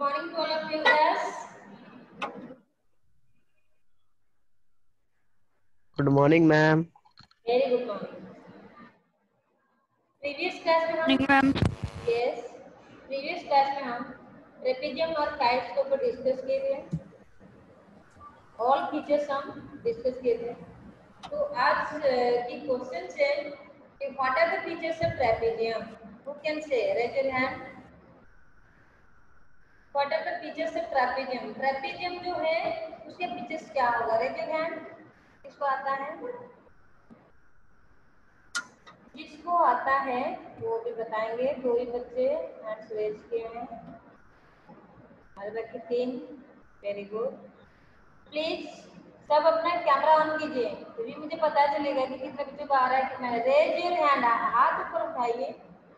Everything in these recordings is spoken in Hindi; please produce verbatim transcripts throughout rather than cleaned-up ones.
morning to all of you guys. Good morning, ma'am. Very good morning. Previous class में हम मैम yes previous class में हम ट्रेपेजियम और काइट्स के ऊपर डिस्कस किए थे. All फीचर्स हम डिस्कस किए थे. तो आज की क्वेश्चन है कि what are the features of trapezium? Who can say? Raise your hand. What are the features of trapezium? Trapezium जो है उसके फीचर्स क्या होगा? Raise your hand. किसको आता है? जिसको आता है वो भी बताएंगे. दो ही बच्चे हैंड्स रेज किए हैं. हमारे बाकी तीन. Very good. प्लीज सब अपना कैमरा ऑन कीजिए, तभी मुझे पता चलेगा कि कितने बच्चों को आ रहा है कितना है. Raise your hand. हाथ ऊपर उठाइए.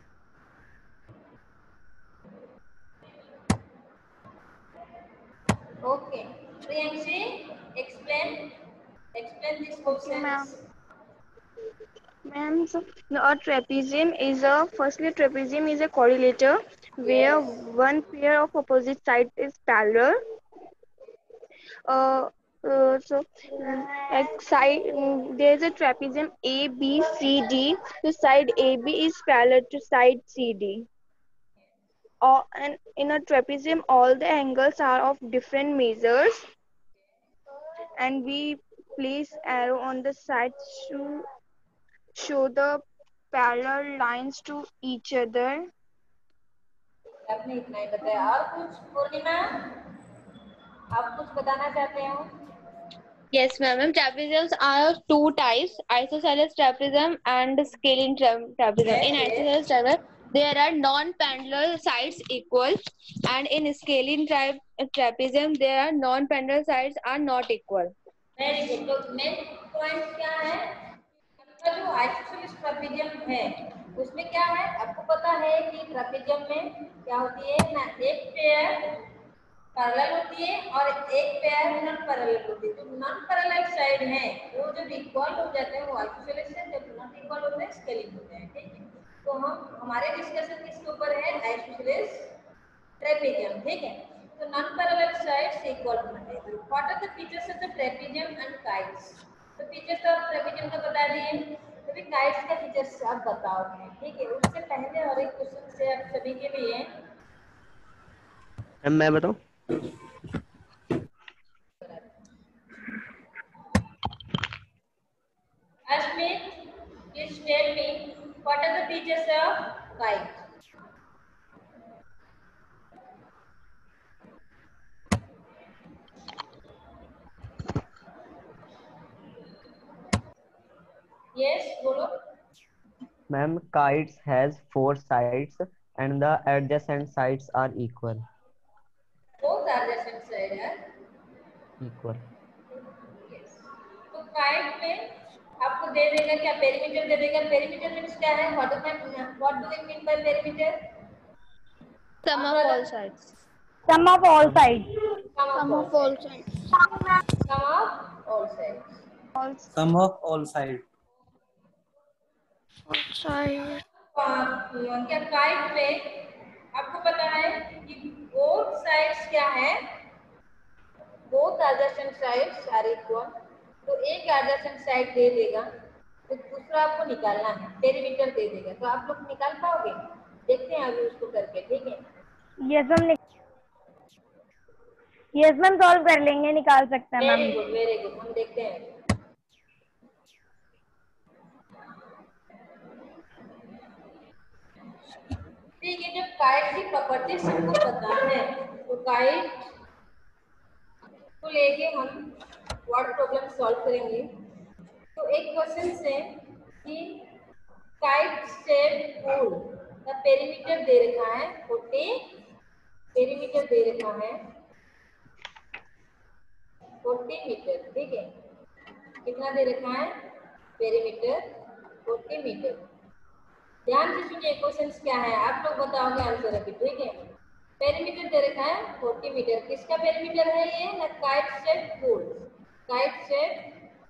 Okay. Priyanshi explain explain this Okay, ma'am. Questions. Ma'am, so a trapezium is a firstly trapezium is a correlator where Yes. one pair of opposite sides is parallel. Uh, uh so mm, like side mm, there is a trapezium A B C D. The side A B is parallel to side C D. Or and in a trapezium, all the angles are of different measures, and we place arrow on the sides to show the parallel lines to each other. आपने इतना ही बताया. और कुछ पूर्णिमा आप कुछ बताना चाहते हो? Yes, ma'am. Trapeziums are of two types: isosceles trapezium and scalene tra trapezium. Yes, In yes. isosceles trapezium, there are non-parallel sides equal, and in scalene tra trapezium, there are non-parallel sides are not equal. Very good. तो मेन पॉइंट क्या है? आपका जो आइसोसेलेस ट्रेपेजियम है उसमें क्या है? आपको पता है कि ट्रेपेजियम में क्या होती है ना, एक पेयर पैरेलल होती है और एक पेयर नॉन पैरेलल होती है. जो नॉन पैरेलल साइड है वो जब इक्वल हो जाते हैं वो आइसोसेलेस है, जब नॉट इक्वल होते हैं स्केलिंग होते हैं. ठीक है. तो हम हमारे डिस्कशन किसके ऊपर है? Isosceles trapezium. ठीक है. तो नॉन पैरेलल साइड्स इक्वल होना चाहिए. What are the features of the trapezium and kites? तो फीचर्स ऑफ ट्रेपेजियम का बता दिए, तो भी काइट्स का फीचर्स आप बताओगे. ठीक है. उससे पहले और एक क्वेश्चन से आप सभी के लिए मैम मैं बताऊं? Ashmit, please tell me what are the features of kite? Yes, bolo. Ma'am, kites has four sides and the adjacent sides are equal. Both are adjacent side है. Equal. Yes. तो kite में आपको दे देगा क्या? पेरीमीटर दे देगा. पेरीमीटर मीन्स क्या है? What do I what do we mean by perimeter? Sum of all sides. Sum of all sides. Sum of all sides. Sum of all sides. All Sum of all sides. sides. क्या काइट में आपको पता है कि बोथ साइड्स क्या है? Both adjacent sides are equal. तो एक एडजेसेंट साइड दे देगा तो दूसरा आपको निकालना है. पेरीमीटर दे देगा तो आप लोग निकाल पाओगे? देखते हैं अभी उसको करके. ठीक है. Yes ma'am. Yes ma'am solve कर लेंगे, निकाल सकते हैं very ma'am. Good very good. हम देखते हैं. ठीक है. जब काइट की प्रॉपर्टी सबको पता है तो काइट को लेके हम वर्ड प्रॉब्लम सॉल्व करेंगे. तो एक क्वेश्चन से कि काइट शेप पूल का पेरीमीटर दे रखा है चालीस. पेरीमीटर दे रखा है चालीस मीटर. ठीक है. कितना दे रखा है? पेरीमीटर चालीस मीटर. ध्यान से सुनिए क्वेश्चन क्या है, आप लोग बताओगे आंसर अभी. ठीक है. पेरीमीटर दे रखा है चालीस मीटर. किसका पेरीमीटर है ये? ना kite shape pool. Kite shape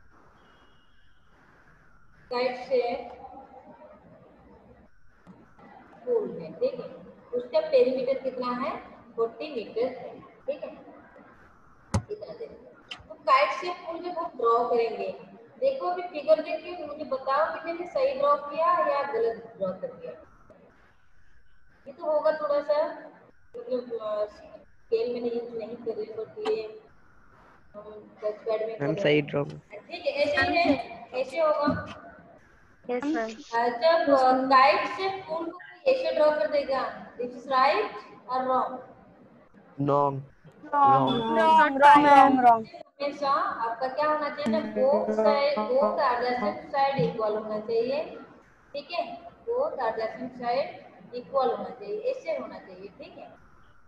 kite shape pool है. ठीक है. उसका पेरीमीटर कितना है? फोर्टी मीटर है, ठीक है, इतना दे देंगे। तो काइट शेप पुल जब हम ड्रॉ करेंगे, देखो अभी फिगर देखिए, मुझे बताओ कि मैंने सही ड्रॉ किया या गलत ड्रॉ कर दिया। ये तो होगा थोड़ा सा मतलब स्केल में नहीं नहीं कर रही, बट ये हम टच पैड में कर मैम रहे सही हैं, ड्रॉ। ठीक है, ऐसे ही है, ऐसे होगा। Yes ma'am. जब काइट से पुल को ऐसे ड्रॉ कर देगा, दिस इज राइट और wrong? Wrong. Wrong, Wrong. wrong, wrong, wrong, wrong. हमेशा आपका क्या होना चाहिए ना, both side both adjacent side equal होना चाहिए, ठीक है, बोथ एडजेसेंट साइड इक्वल होना चाहिए, ऐसे होना चाहिए, ठीक है,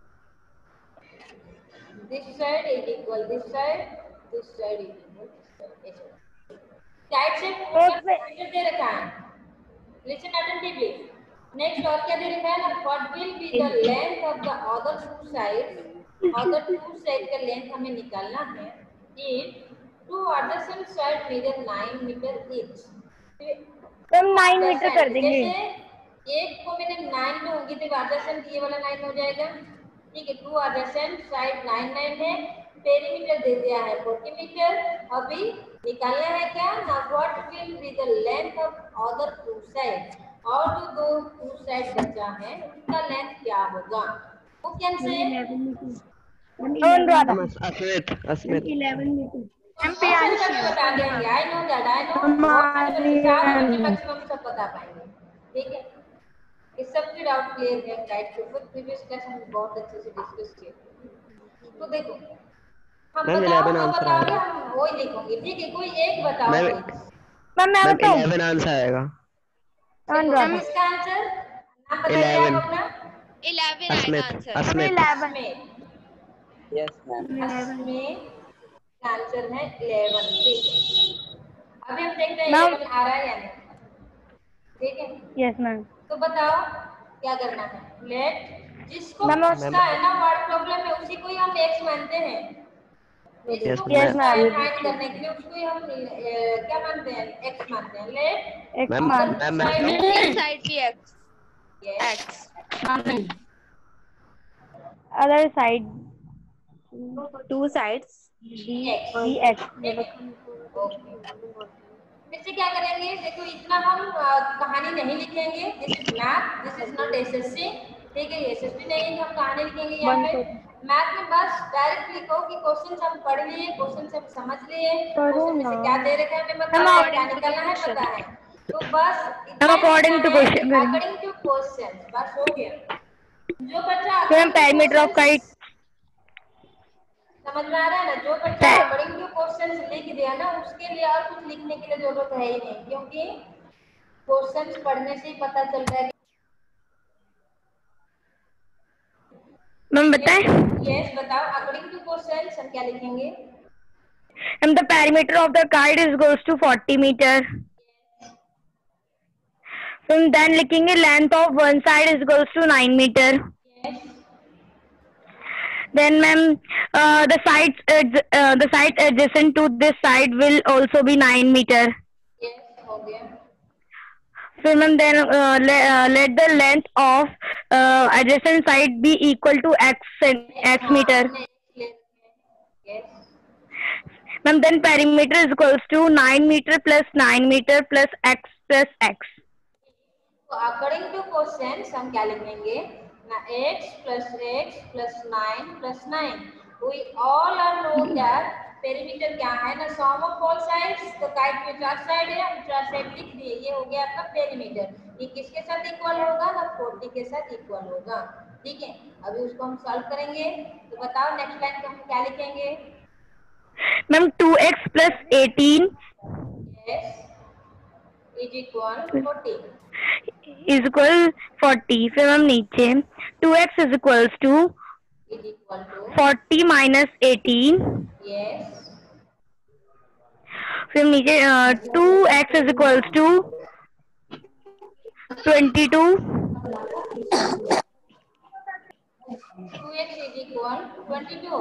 this side is equal this side, this side is equal this side, ऐसे साइड से पूरा दे रखा है। Listen attentively. नेक्स्ट और क्या दे रखा है ना, what will be the length of the other two sides, other two side का लेंथ हमें निकालना है। If two adjacent side measure nine metre each, तो हम नाइन मीटर कर देंगे। जैसे एक को मैंने नाइन लूंगी तो adjacent ये वाला नाइन हो जाएगा, ठीक है, two adjacent side nine nine है, पेरीमीटर दे दिया है फोर्टी मीटर। अभी निकालना है क्या ना, what will be the length of other two side, और जो दो टू साइड बचा है उसका लेंथ क्या होगा, वो कैसे अस्मित अस्मित इलेवन मीटर। बता देंगे, I know that, I know maximum सब बता पाएंगे, ठीक है, इस सब की डाउट क्लियर है। गाइड के ऊपर प्रीवियस क्लास में बहुत अच्छे से डिस्कस किए। तो देखो हम बताओ जो बताओगे हम वही लिखोगे, ठीक है, कोई एक बताओ। मैम मैं बताऊं? इलेवन आंसर आएगा। मैम इसका आंसर नाम बताइए आप अपना। इलेवन आएगा answer. Asmit eleven. Yes ma'am. Asmit का आंसर है इलेवन, ठीक है। अभी हम देखते हैं इलेवन आ रहा है या नहीं, ठीक है। Yes ma'am. तो बताओ क्या करना है, लेट जिसको पूछता है ना वर्ड प्रॉब्लम में उसी को ही हम एक्स मानते हैं, जिसको Yes, पूछता है फाइंड करने के लिए उसको ही हम ए, क्या मानते हैं, एक्स मानते हैं। लेट मैम मैम एक साइड की x x other side two sides the x. फिर से क्या करेंगे, देखो इतना हम आ, कहानी नहीं लिखेंगे, this is math, this is not SSC, ठीक है, एसएससी नहीं हम कहानी लिखेंगे यहाँ पे। मैथ में बस डायरेक्ट लिखो कि क्वेश्चन हम पढ़ लिए, क्वेश्चन हम समझ लिए, क्वेश्चन में से क्या दे रखा है हमें पता है, क्या निकालना है पता है, तो बस according to question according to question बस हो गया। जो बच्चा पैरामीटर ऑफ काइट समझ में आ रहा है ना, जो बच्चा अकॉर्डिंग टू क्वेश्चंस लिख दिया ना उसके लिए और कुछ लिखने के लिए जरूरत है ही नहीं, क्योंकि क्वेश्चंस पढ़ने से ही पता चल रहा है। मैम बताएं? यस बताओ, अकॉर्डिंग टू क्वेश्चंस हम क्या लिखेंगे? हम the parameter of the kite is goes to forty metre. फिर देन लिखेंगे length of one side is goes to nine metre. Then ma'am, uh, the sides uh, the side adjacent to this side will also be nine meter. Yes, हो गया। So ma'am, then uh, let, uh, let the length of uh, adjacent side be equal to x x meter. Yes. Ma'am, then perimeter is equals to nine meter plus nine meter plus x plus x. तो according to questions हम क्या लिखेंगे ना, x plus x plus nine plus nine. We all are know that perimeter क्या है ना, sum of all sides, तो काइट में चार साइड है, हम चार साइड लिख दिए, ये हो गया आपका पेरीमीटर। ये किसके साथ इक्वल होगा ना, फोर्टी के साथ इक्वल होगा, ठीक है। अभी उसको हम सॉल्व करेंगे, तो बताओ नेक्स्ट लाइन को हम क्या लिखेंगे? Ma'am two x plus eighteen is equal forty is equal forty. फिर हम नीचे two x is equals to is equal to forty minus eighteen. Yes. फिर नीचे two x is equals to twenty two. Two x is equal twenty two.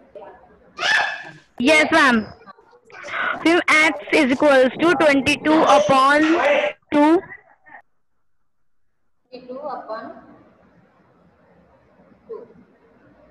Yes ma'am. फिर x is equals to twenty two upon two two upon two,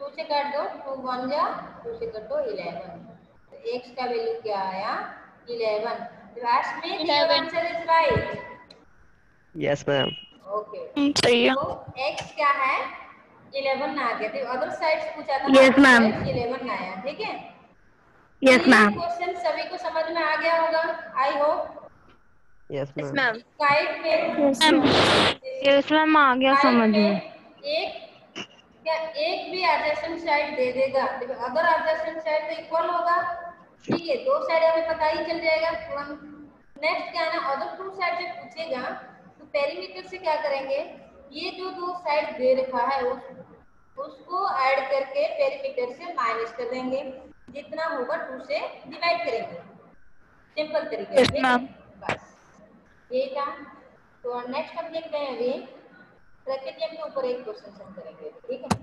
two से काट दो, टू वन जा टू से काट दो इलेवन, तो x का वैल्यू क्या आया eleven. Rashmi, your answer is right. Yes, ma'am. Okay. सही है। तो x क्या है इलेवन आ गया, तो अदर साइड्स पूछा था Yes, ma'am. इलेवन आया, ठीक है। Yes, ma'am. क्वेश्चन सभी को समझ में आ गया होगा, I hope. Yes, Yes, ma'am. ma'am. Kite में यस मैम आ गया काइट समझ में में। एक क्या एक भी एडजेसेंट साइड दे देगा, अगर एडजेसेंट साइड तो इक्वल होगा, ठीक है, दो साइड हमें पता ही चल जाएगा। नेक्स्ट क्या है ना, अदर टू साइड जब पूछेगा तो पेरीमीटर से क्या करेंगे, ये जो दो साइड दे रखा है उस, उसको ऐड करके पेरीमीटर से माइनस कर देंगे, जितना होगा टू से डिवाइड करेंगे, सिंपल तरीके से, ठीक है, बस यही काम। तो नेक्स्ट हम देखते हैं अभी ट्रेपेजियम के ऊपर एक क्वेश्चन हम करेंगे, ठीक है।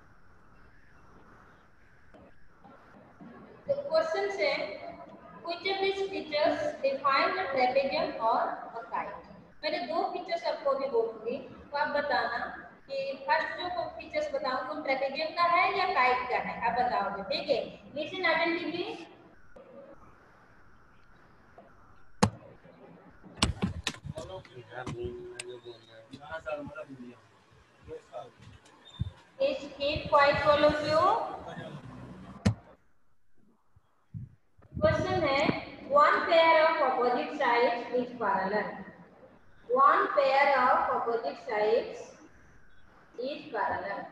The question है which of these features define a trapezium or a kite। मैंने दो फीचर्स आपको अभी बोलूंगी, तो आप बताना कि फर्स्ट जो फीचर्स बताऊं वो ट्रेपेजियम का है या काइट का है, आप बताओगे, ठीक है। Listen attentively. Is keep quiet all of you। Question है one pair of opposite sides is parallel, one pair of opposite sides is parallel।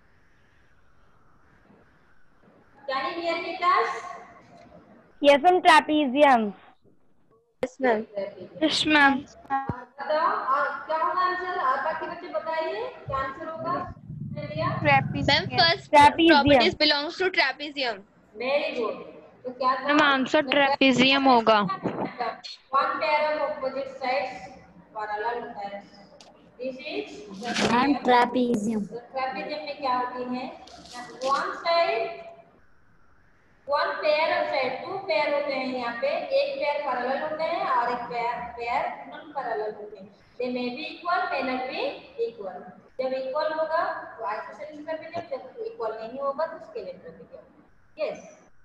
Can you hear me class? Yes ma'am trapezium. Yes, ma'am. Yes ma'am. बताओ और क्या होगा आंसर, और बाकी बच्चे बताइए क्या आंसर होगा। Ma'am, first Trapezium. properties belongs to trapezium. Very good. तो क्या था, मैम आंसर ट्रेपेजियम होगा। One pair of opposite sides parallel होता है, दिस इज ट्रेपेजियम। तो ट्रेपेजियम में क्या होती है, one side one pair of side, two pair होते हैं यहाँ पे, एक पेयर पैरेलल होते हैं और एक पेयर पेयर नॉन पैरेलल होते हैं। They may be equal, may not be equal. जब इक्वल होगा तो आइसोसेलेस ट्रेपेजियम, जब इक्वल नहीं होगा तो स्केलेन ट्रेपेजियम। यस,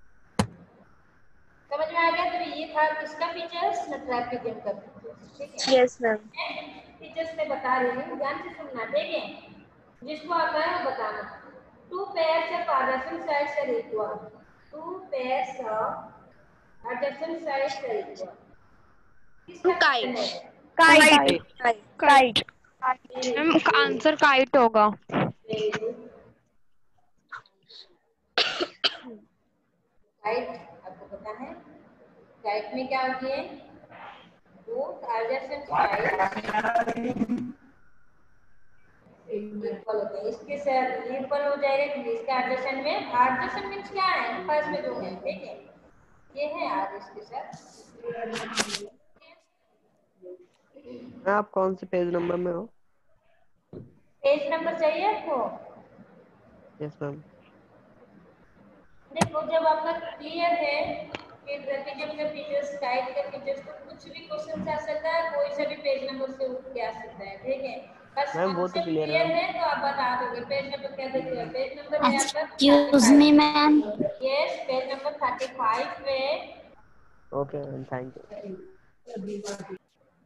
समझ में आ गया। तो ये था किसका फीचर्स, ट्रेपेजियम का फीचर्स, ठीक है। Yes, ma'am. फीचर्स में बता रही हूँ, ध्यान से सुनना, ठीक है। जिसको आता है वो बताना। Two pairs of adjacent sides are equal, two pairs of adjacent sides are equal। To kite. Kite. Kite. Kite. Ma'am answer kite होगा। Very good. काइट आपको पता है, काइट में क्या होती है, both adjacent sides इक्वल होते हैं। इसके साथ इक्वल हो जाएगा कि इसका एडजेसेंट में, एडजेसेंट मींस क्या है, फर्स्ट में जो है, ठीक है, ये है आज इसके साथ। आप कौन से पेज नंबर में हो? पेज नंबर चाहिए आपको? Yes ma'am. देखो जब आपका क्लियर है कि ट्रेपेजियम के फीचर्स, काइट के फीचर्स, तो कुछ भी क्वेश्चन आ सकता है, कोई सा भी पेज नंबर से उठ के आ सकता है, ठीक है। बस मैम वो तो concept क्लियर है clear मैम। है तो आप बता दोगे। पेज नंबर क्या देखिए, पेज नंबर है आपका excuse me ma'am. Yes, page number thirty five पे। Okay ma'am, thank you.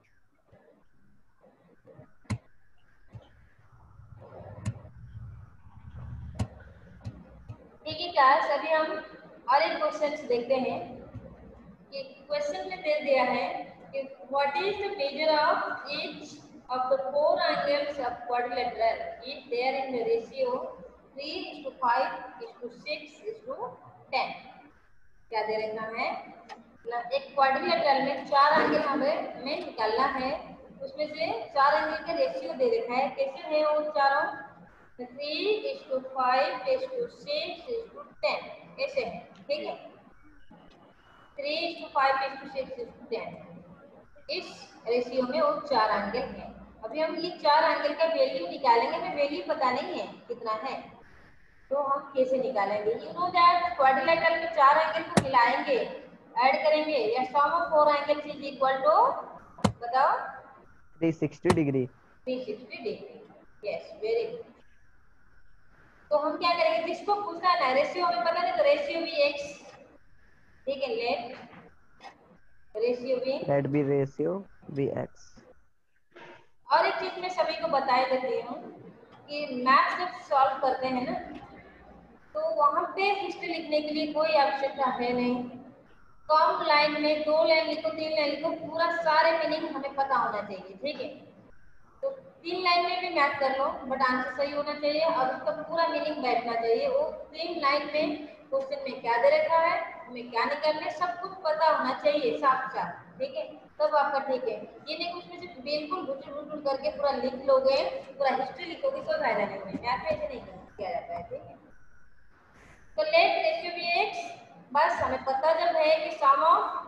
ठीक है क्लास, अभी हम और एक क्वेश्चन देखते हैं कि क्वेश्चन में दे दिया है कि what is the measure of each of the four angles of quadrilateral if they are in the ratio three is to five is to six is to ten. क्या दे रखा है, मतलब एक क्वाड्रिलेटरल में चार एंगल हमें हमें निकालना है, उसमें से चार एंगल के रेशियो दे रखा है। कैसे है वो चारों, three is to five is to six is to ten, ऐसे है, ठीक है। Three is to five is to six is to ten, इस रेशियो में वो चार एंगल है। अभी हम ये चार एंगल का वैल्यू निकालेंगे, हमें वैल्यू पता नहीं है कितना है, तो हम कैसे निकालेंगे। यू नो दैट क्वाड्रिलेटरल में चार एंगल को मिलाएंगे, ऐड करेंगे, या sum of four angles is equal to, बताओ, three sixty degree. Three sixty degree. Yes, very good. तो हम क्या करेंगे, जिस इसको पूछना है ना, रेशियो हमें पता नहीं तो रेशियो भी एक्स, ठीक है, लेट रेशियो भी let be ratio be x. और एक चीज मैं सभी को बता देती हूँ कि मैथ जब सॉल्व करते हैं ना तो वहां पे हिस्ट्री लिखने के लिए कोई आवश्यकता है नहीं। कम लाइन में दो लाइन लिखो, तीन लाइन लिखो, पूरा सारे मीनिंग हमें पता होना चाहिए, ठीक है। तो तीन लाइन में भी मैथ कर लो बट आंसर सही होना चाहिए और उसका पूरा मीनिंग बैठना चाहिए। वो तीन लाइन में क्वेश्चन में क्या दे रखा है, हमें क्या निकालना है, सब कुछ पता होना चाहिए साफ साफ, ठीक है, तब आपका ठीक है। ये नहीं कुछ में से बिल्कुल घुटुर घुटुर करके पूरा लिख लोगे, पूरा हिस्ट्री लिखोगे, कोई फायदा नहीं है। मैथ में ऐसे नहीं किया जाता है, ठीक है। तो लेट रेशियो भी एक्स, बस हमें पता जब है कि sum of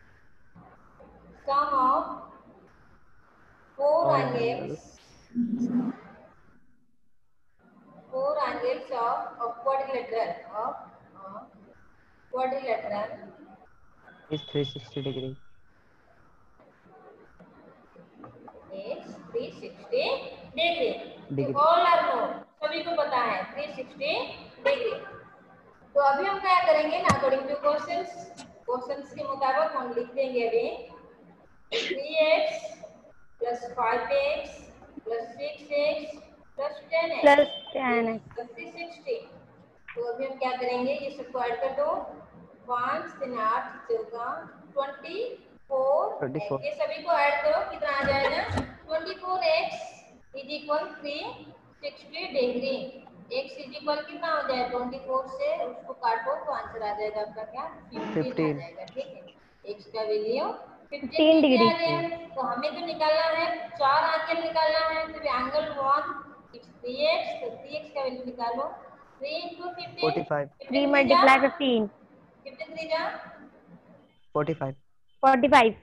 sum of four All angles four angles of of quadrilateral of of quadrilateral is three hundred sixty degree. is three hundred sixty degree. Degree. तो all are known, सभी को पता है three hundred sixty degree। तो अभी हम क्या करेंगे ना, अकॉर्डिंग टू क्वेश्चंस क्वेश्चंस के मुताबिक हम लिख देंगे अभी three x plus five x plus six x plus ten x Plus ten x. three hundred sixty। तो अभी हम क्या करेंगे, ये सबको ऐड कर दो, पाँच तीन आठ चौदह ट्वेंटी फोर, twenty-four. ये सभी को ऐड करो, कितना आ जाएगा, twenty four x is equal three sixty degree. X is equal कितना हो जाए, ट्वेंटी फोर से उसको काटो तो आंसर आ जाएगा आपका क्या, फिफ्टीन आ जाएगा, ठीक है। एक्स का वैल्यू फिफ्टीन डिग्री आ गया। तो हमें जो निकालना है, चार एंगल निकालना है, तो एंगल वन थ्री एक्स, तो थ्री एक्स का वैल्यू निकालो, three into fifteen, forty-five. three multiply fifteen. Fifteen three जा forty-five. forty-five.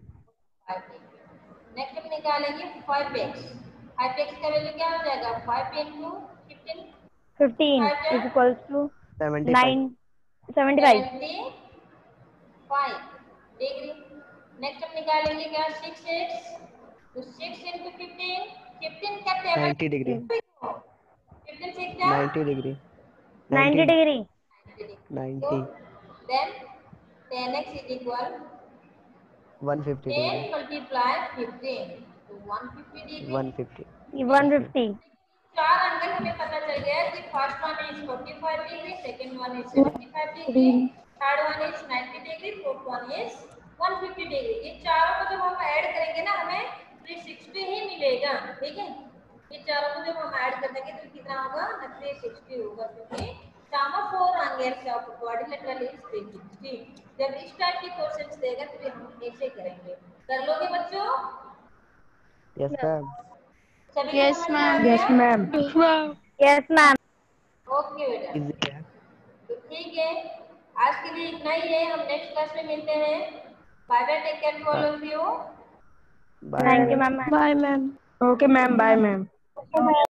नेक्स्ट हम निकालेंगे फाइव एक्स। फाइव एक्स का वैल्यू क्या हो जाएगा, five into fifteen fifteen is equals to seventy-five. nine. seventy-five. Five degree. Next हम निकालेंगे क्या, सिक्स एक्स, तो सिक्स इंटू फिफ्टीन, फिफ्टीन क्या ninety degree. फिफ्टीन सिक्स जा ninety degree. ninety degree. ninety. Then ten x is equal one hundred fifty ten degree. Multiply fifteen, तो one fifty degree. one hundred fifty. one hundred fifty. चार एंगल हमें पता चल गया कि first one is forty five degree, second one is seventy five degree, third one is ninety degree, fourth one is one fifty degree. ये चारों को जब हम ऐड करेंगे ना हमें थ्री सिक्सटी ही मिलेगा, ठीक है। ये चारों को जब हम ऐड कर देंगे तो कितना होगा, थ्री सिक्सटी होगा, क्योंकि sum of four angles of quadrilateral is three sixty। जब इस टाइप के क्वेश्चंस देगा तो हम ऐसे करेंगे। कर लोगे बच्चों? Yes ma'am. सभी Yes, को समझ में आ ma'am. गया? Yes, ma'am. Yes, ma'am. Okay बेटा, Easy है. तो ठीक है, आज के लिए इतना ही है। हम नेक्स्ट क्लास में मिलते हैं। Bye bye, take care all of you. Bye. Thank you, ma'am. Bye, ma'am. Okay, ma'am. Bye, ma'am.